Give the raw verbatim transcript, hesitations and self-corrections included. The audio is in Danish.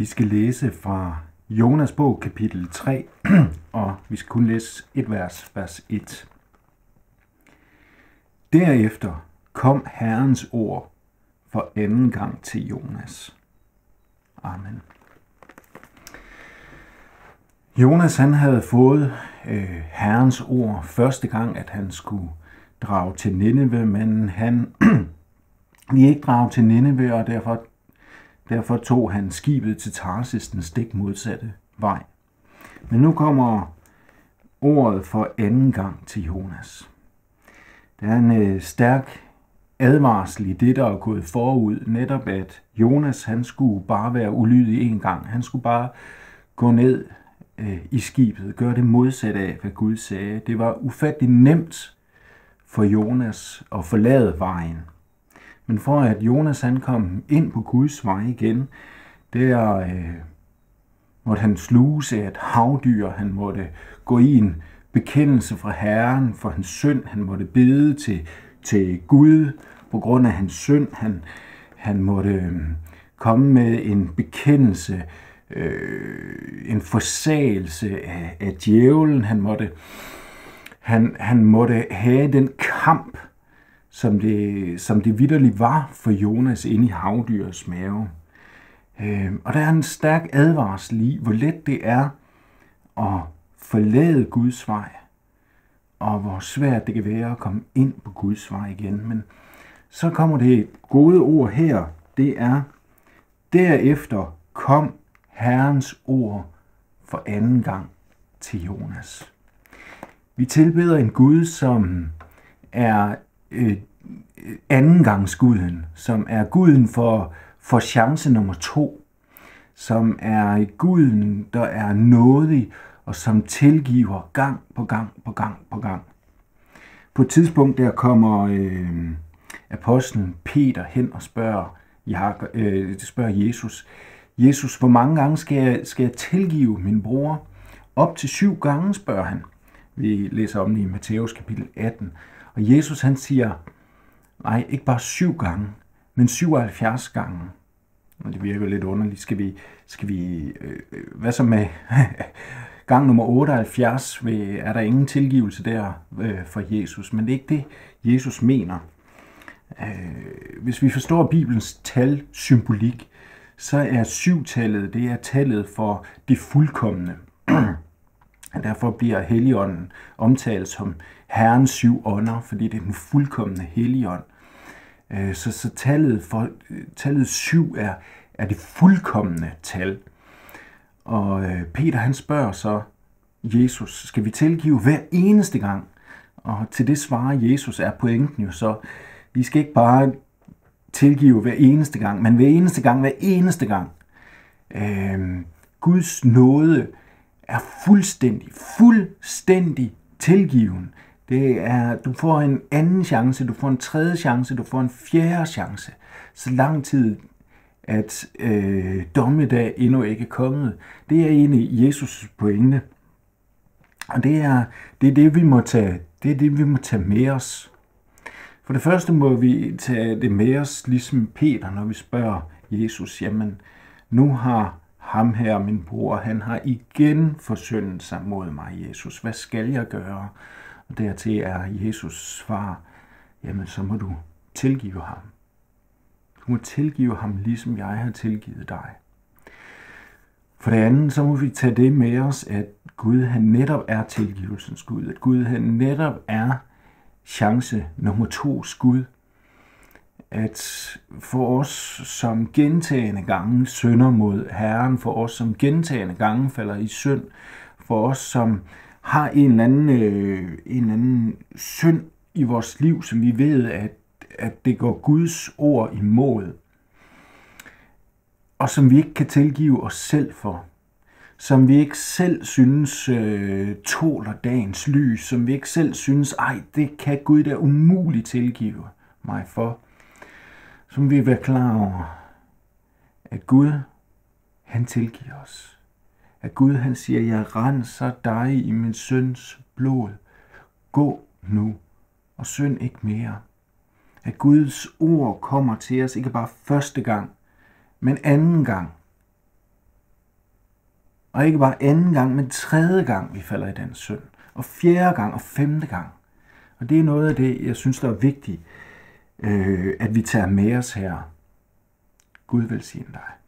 skal læse fra Jonas bog, kapitel tre, og vi skal kun læse et vers, vers et. Derefter kom Herrens ord for anden gang til Jonas. Amen. Jonas han havde fået øh, Herrens ord første gang, at han skulle drage til Nineve, men han ville ikke drage til Nineve, og derfor, derfor tog han skibet til Tarsis, den stik modsatte vej. Men nu kommer ordet for anden gang til Jonas. Der er en øh, stærk advarsel i det, der er gået forud, netop at Jonas han skulle bare være ulydig en gang. Han skulle bare gå ned øh, i skibet, gøre det modsatte af, hvad Gud sagde. Det var ufattelig nemt for Jonas at forlade vejen. Men for at Jonas han kom ind på Guds vej igen, der øh, måtte han sluse af et havdyr, han måtte gå i en bekendelse fra Herren for hans synd, han måtte bede til, til Gud på grund af hans synd, han, han måtte øh, komme med en bekendelse, øh, en forsagelse af, af djævlen, han måtte, han, han måtte have den kamp, som det, som det vitterligt var for Jonas inde i havdyrets mave. Øh, og der er en stærk advarsel i, hvor let det er at forlade Guds vej, og hvor svært det kan være at komme ind på Guds vej igen. Men så kommer det et gode ord her, det er, derefter kom Herrens ord for anden gang til Jonas. Vi tilbeder en Gud, som er øh, andengangsguden, som er guden for, for chance nummer to, som er guden, der er nådig, og som tilgiver gang på gang på gang på gang. På et tidspunkt der kommer øh, apostlen Peter hen og spørger, Jakob, øh, spørger Jesus, Jesus, hvor mange gange skal jeg, skal jeg tilgive min bror? Op til syv gange, spørger han. Vi læser om det i Matthæus kapitel atten. Og Jesus han siger, nej, ikke bare syv gange, men syvoghalvfjerds gange. Og det virker lidt underligt. Skal vi, skal vi øh, hvad så med gang nummer otteoghalvfjerds? Er der ingen tilgivelse der øh, for Jesus? Men det er ikke det, Jesus mener. Øh, hvis vi forstår Bibelens talsymbolik, så er syvtallet, det er tallet for det fuldkomne. Derfor bliver Helligånden omtalt som Herrens syv ånder, fordi det er den fuldkomne Helligånd. Så, så tallet, for, tallet syv er, er det fuldkomne tal. Og Peter han spørger så Jesus, skal vi tilgive hver eneste gang? Og til det svarer Jesus, er pointen jo så, vi skal ikke bare tilgive hver eneste gang, men hver eneste gang, hver eneste gang. Øh, Guds nåde er fuldstændig, fuldstændig tilgiven. Det er, du får en anden chance, du får en tredje chance, du får en fjerde chance. Så lang tid, at øh, dommedag endnu ikke er kommet. Det er egentlig Jesus' pointe. Og det er det, er det, vi må tage, det er det, vi må tage med os. For det første må vi tage det med os, ligesom Peter, når vi spørger Jesus, jamen, nu har ham her, min bror, han har igen forsyndet sig mod mig, Jesus. Hvad skal jeg gøre? Og dertil er Jesus svar, jamen så må du tilgive ham. Du må tilgive ham, ligesom jeg har tilgivet dig. For det andet, så må vi tage det med os, at Gud han netop er tilgivelsens Gud. At Gud han netop er chance nummer tos Gud. At for os, som gentagende gange synder mod Herren, for os, som gentagende gange falder i synd, for os, som har en eller anden, øh, en eller anden synd i vores liv, som vi ved, at, at det går Guds ord imod, og som vi ikke kan tilgive os selv for, som vi ikke selv synes øh, tåler dagens lys, som vi ikke selv synes, ej, det kan Gud da umuligt tilgive mig for, som vi vil være klar over, at Gud, han tilgiver os. At Gud, han siger, jeg renser dig i min søns blod. Gå nu, og synd ikke mere. At Guds ord kommer til os, ikke bare første gang, men anden gang. Og ikke bare anden gang, men tredje gang, vi falder i den synd. Og fjerde gang og femte gang. Og det er noget af det, jeg synes, der er vigtigt, øh, at vi tager med os her. Gud velsigne dig.